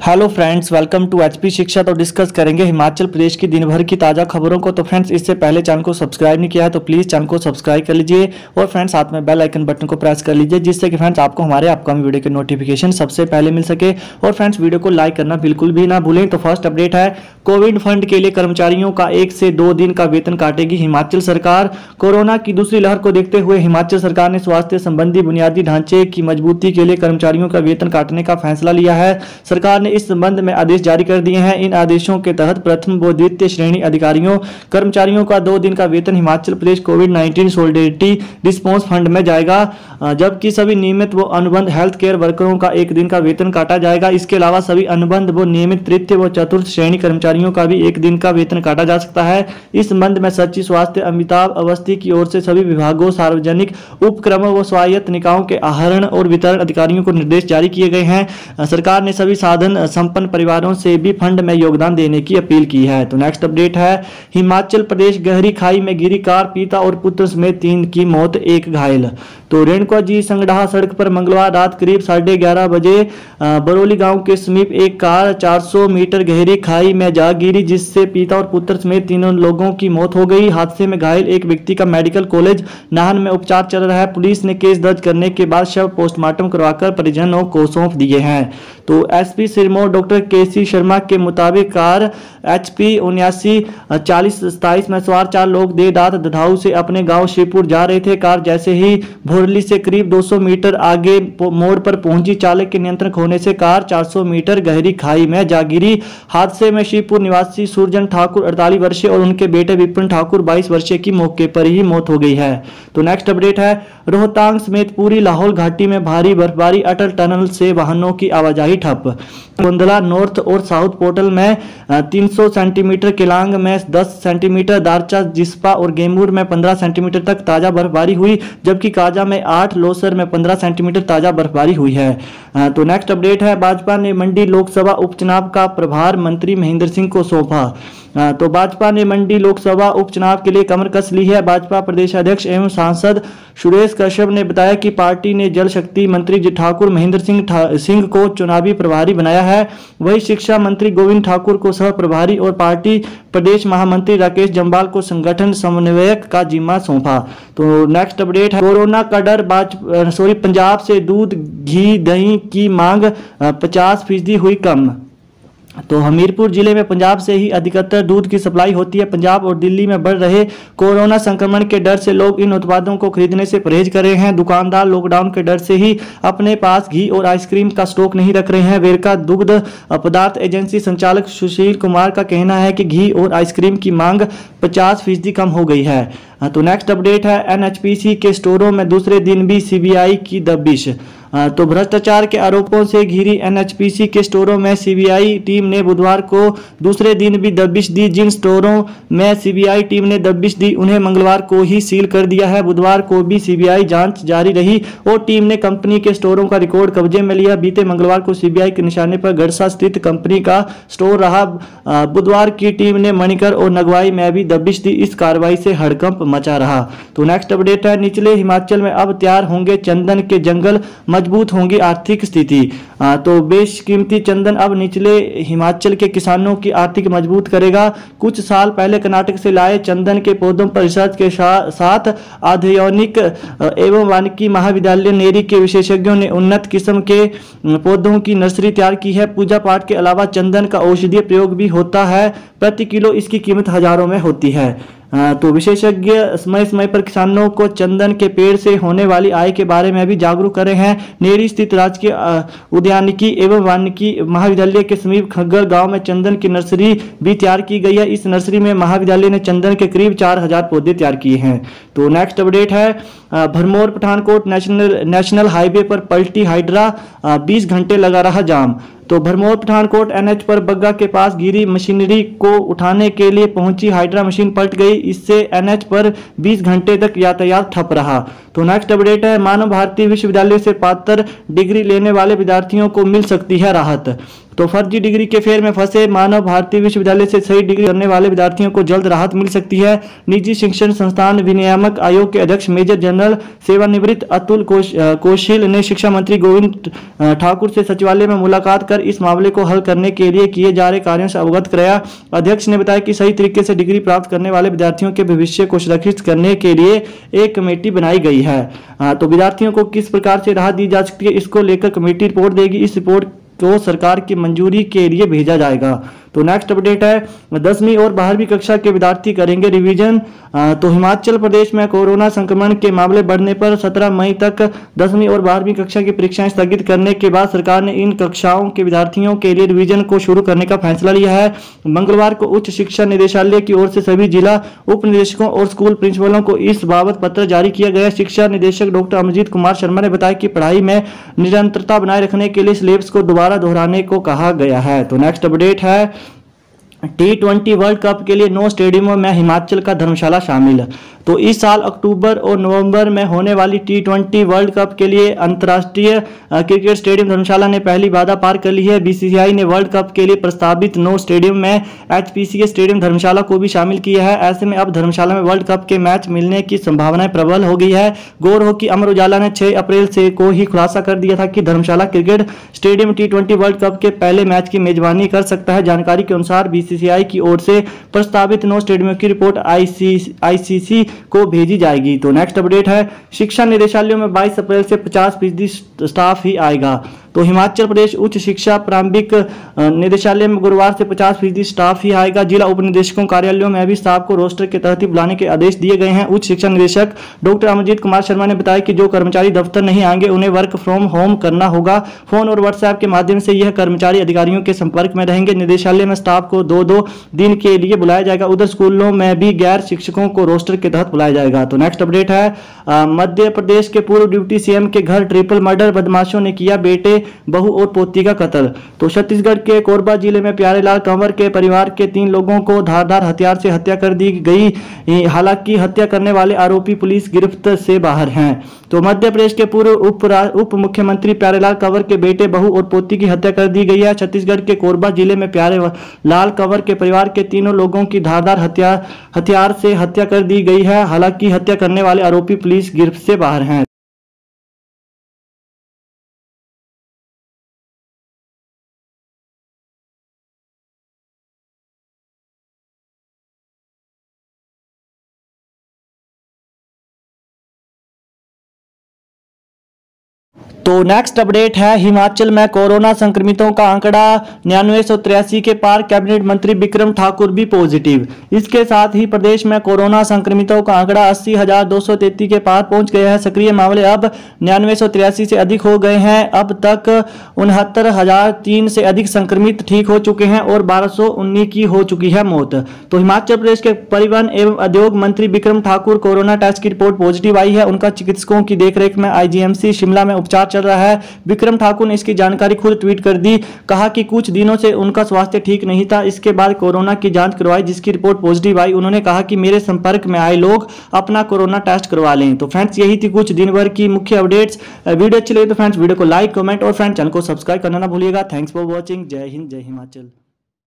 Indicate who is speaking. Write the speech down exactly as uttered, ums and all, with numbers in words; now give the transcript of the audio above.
Speaker 1: Hello friends, welcome to HP Shiksha. तो discuss करेंगे हिमाचल प्रदेश की दिन भर की ताज़ा खबरों को। तो फ्रेंड्स, इससे पहले चैनल को सब्सक्राइब नहीं किया है तो प्लीज़ चैनल को सब्सक्राइब कर लीजिए और फ्रेंड्स साथ में बेल आइकन बटन को प्रेस कर लीजिए, जिससे कि फ्रेंड्स आपको हमारे अपकमिंग वीडियो के नोटिफिकेशन सबसे पहले मिल सके। और फ्रेंड्स, वीडियो को लाइक करना बिल्कुल भी ना भूलें। तो फर्स्ट अपडेट है, कोविड फंड के लिए कर्मचारियों का एक से दो दिन का वेतन काटेगी हिमाचल सरकार। कोरोना की दूसरी लहर को देखते हुए हिमाचल सरकार ने स्वास्थ्य संबंधी बुनियादी ढांचे की मजबूती के लिए कर्मचारियों का वेतन काटने का फैसला लिया है। सरकार ने इस संबंध में आदेश जारी कर दिए हैं। इन आदेशों के तहत प्रथम व द्वितीय श्रेणी अधिकारियों कर्मचारियों का दो दिन का वेतन Himachal Pradesh COVID nineteen solidarity response fund में जाएगा, जबकि सभी नियमित व अनुबंध हेल्थ केयर वर्करों का एक दिन का वेतन काटा जाएगा। इसके अलावा सभी अनुबंध व नियमित तृतीय व चतुर्थ श्रेणी कर्मचारियों का भी एक दिन का वेतन काटा जा सकता है। इस संबंध में सचिव स्वास्थ्य अमिताभ अवस्थी की ओर से सभी विभागों, सार्वजनिक उपक्रमों व स्वायत्त निकायों के आहरण और वितरण अधिकारियों को निर्देश जारी किए गए हैं। सरकार ने सभी साधन संपन्न परिवारों से भी फंड में योगदान देने की अपील की है। तो नेक्स्ट अपडेट है, हिमाचल प्रदेश गहरी खाई में गिरी कार, पिता और पुत्र समेत तीन की मौत, एक घायल। तो रेणुका जी संगडाहा सड़क पर मंगलवार रात करीब साढ़े ग्यारह बजे बरौली गांव के समीप एक कार चार सौ मीटर गहरी खाई में जा गिरी, जिससे पिता और पुत्र समेत तीनों लोगों की मौत हो गई। हादसे में घायल एक व्यक्ति का मेडिकल कॉलेज नाहन में उपचार चल रहा है। पुलिस ने केस दर्ज करने के बाद शव पोस्टमार्टम करवाकर परिजनों को सौंप दिए हैं। तो एसपी सिरमौर डॉक्टर के सी शर्मा के मुताबिक कार एच पी उन्यासी चालीस सताइस में सवार चार लोग देर रात दधाऊ से अपने गांव शिवपुर जा रहे थे। कार जैसे ही भोरली से करीब दो सौ मीटर आगे मोड़ पर पहुंची, चालक के नियंत्रण खोने से कार चार सौ मीटर गहरी खाई में जा गिरी। हादसे में शिवपुर निवासी सूरजन ठाकुर अड़तालीस वर्षीय और उनके बेटे विपिन ठाकुर बाईस वर्षीय की मौके पर ही मौत हो गई है। तो नेक्स्ट अपडेट है, रोहतांग समेत पूरी लाहौल घाटी में भारी बर्फबारी, अटल टनल से वाहनों की आवाजाही ठप। गोंदला नॉर्थ और साउथ पोर्टल में तीन सौ सेंटीमीटर, केलांग में दस सेंटीमीटर, दारचा, जिस्पा और गेमूर में पंद्रह सेंटीमीटर तक ताजा बर्फबारी हुई, जबकि काजा में आठ, लोसर में पंद्रह सेंटीमीटर ताजा बर्फबारी हुई है। तो नेक्स्ट अपडेट है, भाजपा ने मंडी लोकसभा उपचुनाव का प्रभार मंत्री महेंद्र सिंह को सौंपा। तो भाजपा ने मंडी लोकसभा उपचुनाव के लिए कमर कस ली है। भाजपा प्रदेश अध्यक्ष एवं सांसद सुरेश कश्यप ने बताया कि पार्टी ने जल शक्ति मंत्री ठाकुर महेंद्र सिंह सिंह को चुनावी प्रभारी बनाया है। वही शिक्षा मंत्री गोविंद ठाकुर को सह प्रभारी और पार्टी प्रदेश महामंत्री राकेश जम्वाल को संगठन समन्वयक का जिम्मा सौंपा। तो नेक्स्ट अपडेट है, कोरोना का डर, सॉरी पंजाब से दूध, घी, दही की मांग पचास फीसदी हुई कम। तो हमीरपुर जिले में पंजाब से ही अधिकतर दूध की सप्लाई होती है। पंजाब और दिल्ली में बढ़ रहे कोरोना संक्रमण के डर से लोग इन उत्पादों को खरीदने से परहेज कर रहे हैं। दुकानदार लॉकडाउन के डर से ही अपने पास घी और आइसक्रीम का स्टॉक नहीं रख रहे हैं। वेरका दुग्ध पदार्थ एजेंसी संचालक सुशील कुमार का कहना है कि घी और आइसक्रीम की मांग पचास फीसदी कम हो गई है। तो नेक्स्ट अपडेट है, एनएचपीसी के स्टोरों में दूसरे दिन भी सीबीआई की दबिश। तो भ्रष्टाचार के आरोपों से घिरी एनएचपीसी के स्टोरों में सीबीआई टीम ने बुधवार को दूसरे दिन भी दबिश दी। जिन स्टोरों में सीबीआई टीम ने दबिश दी उन्हें मंगलवार को ही सील कर दिया है। बुधवार को भी सीबीआई जांच जारी रही और टीम ने कंपनी के स्टोरों का रिकॉर्ड कब्जे में लिया। बीते मंगलवार को सीबीआई के निशाने पर गड़सा स्थित कंपनी का स्टोर रहा। बुधवार की टीम ने मणिकर और नगवाई में भी दबिश दी। इस कार्रवाई से हड़कंप मचा रहा। तो नेक्स्ट अपडेट है, निचले हिमाचल में अब तैयार होंगे चंदन के जंगल, मजबूत होंगी आर्थिक स्थिति। तो बेशकीमती चंदन अब निचले हिमाचल के किसानों की आर्थिक मजबूत करेगा। कुछ साल पहले कर्नाटक से लाए चंदन के पौधों पर रिसर्च के साथ आधुनिक एवं वानिकी महाविद्यालय नेरी के विशेषज्ञों ने उन्नत किस्म के पौधों की नर्सरी तैयार की है। पूजा पाठ के अलावा चंदन का औषधीय प्रयोग भी होता है। प्रति किलो इसकी कीमत हजारों में होती है। तो विशेषज्ञ समय समय पर किसानों को चंदन के पेड़ से होने वाली आय के बारे में भी जागरूक कर रहे हैं। नेरी स्थित राजकीय उद्यानिकी एवं वानिकी महाविद्यालय के समीप खग्गर गांव में चंदन की नर्सरी भी तैयार की गई है। इस नर्सरी में महाविद्यालय ने चंदन के करीब चार हजार पौधे तैयार किए हैं। तो नेक्स्ट अपडेट है, Bharmour Pathankot national national highway पर पलटी हाइड्रा, बीस घंटे लगा रहा जाम। तो भरमौर पठानकोट एनएच पर बग्गा के पास गिरी मशीनरी को उठाने के लिए पहुंची हाइड्रा मशीन पलट गई। इससे एनएच पर बीस घंटे तक यातायात ठप रहा। तो नेक्स्ट अपडेट है, मानव भारती विश्वविद्यालय से पात्र डिग्री लेने वाले विद्यार्थियों को मिल सकती है राहत। तो फर्जी डिग्री के फेर में फंसे मानव भारती विश्वविद्यालय से सही डिग्री करने वाले विद्यार्थियों को जल्द राहत मिल सकती है। निजी शिक्षण संस्थान विनियामक आयोग के अध्यक्ष मेजर जनरल सेवानिवृत्त अतुल कोश, कौशिल ने शिक्षा मंत्री गोविंद ठाकुर से सचिवालय में मुलाकात कर इस मामले को हल करने के लिए किए जा रहे कार्यों से अवगत कराया। अध्यक्ष ने बताया कि सही तरीके से डिग्री प्राप्त करने वाले विद्यार्थियों के भविष्य को सुरक्षित करने के लिए एक कमेटी बनाई गई है। तो विद्यार्थियों को किस प्रकार से राहत दी जा सकती है, इसको लेकर कमेटी रिपोर्ट देगी। इस रिपोर्ट को सरकार की मंजूरी के लिए भेजा जाएगा। तो नेक्स्ट अपडेट है दसवीं और बारहवीं कक्षा के विद्यार्थी करेंगे रिवीजन। तो हिमाचल प्रदेश में कोरोना संक्रमण के मामले बढ़ने पर सत्रह मई तक दसवीं और बारहवीं कक्षा की परीक्षाएं स्थगित करने के बाद सरकार ने इन कक्षाओं के विद्यार्थियों के लिए रिवीजन को शुरू करने का फैसला लिया है। मंगलवार को उच्च शिक्षा निदेशालय की ओर से सभी जिला उप निदेशकों और स्कूल प्रिंसिपलों को इस बाबत पत्र जारी किया गया। शिक्षा निदेशक डॉक्टर अमरजीत कुमार शर्मा ने बताया कि पढ़ाई में निरंतरता बनाए रखने के लिए सिलेबस को दोबारा दोहराने को कहा गया है। तो नेक्स्ट अपडेट है टी ट्वेंटी वर्ल्ड कप के लिए नौ स्टेडियमों में हिमाचल का धर्मशाला शामिल। तो इस साल अक्टूबर और नवंबर में होने वाली टी ट्वेंटी वर्ल्ड कप के लिए अंतर्राष्ट्रीय क्रिकेट स्टेडियम धर्मशाला ने पहली बाधा पार कर ली है। बीसीसीआई ने वर्ल्ड कप के लिए प्रस्तावित नौ स्टेडियम में एचपीसीए स्टेडियम धर्मशाला को भी शामिल किया है। ऐसे में अब धर्मशाला में वर्ल्ड कप के मैच मिलने की संभावनाएं प्रबल हो गई है। गौर हो कि अमर उजाला ने छह अप्रैल से को ही खुलासा कर दिया था कि Dharamshala cricket stadium T twenty world cup के पहले मैच की मेजबानी कर सकता है। जानकारी के अनुसार बीसीसीआई की ओर से प्रस्तावित नौ स्टेडियमों की रिपोर्ट आईसीसी को भेजी जाएगी। तो नेक्स्ट अपडेट है शिक्षा निदेशालयों में बाईस अप्रैल से पचास फीसदी स्टाफ ही आएगा। तो हिमाचल प्रदेश उच्च शिक्षा प्रारंभिक निदेशालय में गुरुवार से पचास फीसदी स्टाफ ही आएगा। जिला उप निदेशकों कार्यालयों में भी स्टाफ को रोस्टर के तहत ही बुलाने के आदेश दिए गए हैं। उच्च शिक्षा निदेशक डॉक्टर अमरजीत कुमार शर्मा ने बताया कि जो कर्मचारी दफ्तर नहीं आएंगे उन्हें वर्क फ्रॉम होम करना होगा। फोन और व्हाट्सएप के माध्यम से यह कर्मचारी अधिकारियों के संपर्क में रहेंगे। निदेशालय में स्टाफ को दो दो दिन के लिए बुलाया जाएगा। उधर स्कूलों में भी गैर शिक्षकों को रोस्टर के तहत बुलाया जाएगा। तो नेक्स्ट अपडेट है मध्य प्रदेश के पूर्व डिप्टी सीएम के घर ट्रिपल मर्डर, बदमाशों ने किया बेटे बहू और पोती का कत्ल। तो छत्तीसगढ़ के कोरबा जिले में प्यारेलाल कंवर के परिवार के तीन लोगों को धारदार हथियार से हत्या कर दी गई। हालांकि हत्या करने वाले आरोपी पुलिस गिरफ्त से बाहर हैं। तो मध्य प्रदेश के पूर्व उप उप मुख्यमंत्री प्यारेलाल कंवर के बेटे बहू और पोती की हत्या कर दी गई है। छत्तीसगढ़ के कोरबा जिले में प्यारेलाल कंवर के परिवार के तीनों लोगों की धारदार हथियार हथियार से हत्या कर दी गई है। हालांकि हत्या करने वाले आरोपी पुलिस गिरफ्त से बाहर हैं। तो नेक्स्ट अपडेट है हिमाचल में कोरोना संक्रमितों का आंकड़ा निन्यानवे सौ तिरासी के पार, कैबिनेट मंत्री बिक्रम ठाकुर भी पॉजिटिव। इसके साथ ही प्रदेश में कोरोना संक्रमितों का आंकड़ा अस्सी हजार दो सौ तैंतीस के पार पहुंच गया है। सक्रिय मामले अब निन्यानवे सौ तिरासी से अधिक हो गए हैं। अब तक उनहत्तर हजार तीन से अधिक संक्रमित ठीक हो चुके हैं और बारह सौ उन्नीस की हो चुकी है मौत। तो हिमाचल प्रदेश के परिवहन एवं उद्योग मंत्री बिक्रम ठाकुर कोरोना टेस्ट की रिपोर्ट पॉजिटिव आई है। उनका चिकित्सकों की देखरेख में आईजीएमसी शिमला में उपचार चल रहा है। बिक्रम ठाकुर ने इसकी जानकारी खुद ट्वीट कर दी। कहा कि कुछ दिनों से उनका स्वास्थ्य ठीक नहीं था, इसके बाद कोरोना की जांच करवाई जिसकी रिपोर्ट पॉजिटिव आई। उन्होंने कहा कि मेरे संपर्क में आए लोग अपना कोरोना टेस्ट करवा लें। तो फ्रेंड्स यही थी कुछ दिन भर की मुख्य अपडेट्स। वीडियो अच्छी लगी तो फ्रेंड्स वीडियो को लाइक, कमेंट और फ्रेंड्स चैनल को सब्सक्राइब करना ना भूलिएगा। Thanks for watching. जय हिंद, जय हिमाचल।